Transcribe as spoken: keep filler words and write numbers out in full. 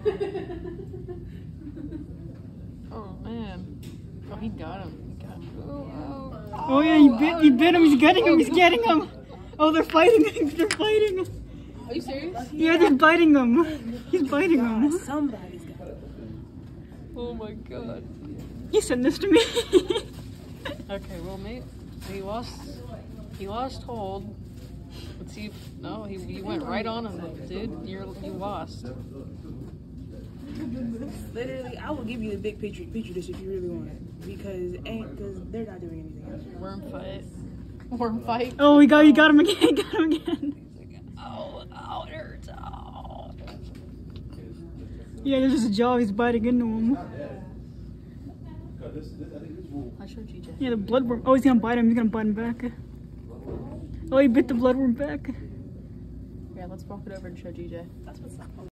Oh man. Oh, he got him. He got him. Oh, oh. Oh yeah, he bit, he bit him. He's getting him. He's getting him. Oh, they're fighting. They're fighting. Are you serious? Yeah, they're biting him. He's biting him. Somebody's got it. Oh my god. He sent this to me. Okay, well, mate, he lost. He lost hold. Let's see if no, he, he went right on him, dude. You're you lost. Literally, I will give you the big picture picture dish if you really want it, because ain't because they're not doing anything else. Worm fight. Worm fight. Oh, he got, he got him again. He got him again. Oh, oh, it hurts. Oh. Yeah, there's just a jaw. He's biting into him. I showed G J. Yeah, the bloodworm. Oh, he's gonna bite him. He's gonna bite him back. Oh, he bit the bloodworm back. Yeah, let's walk it over and show G J. That's what's up.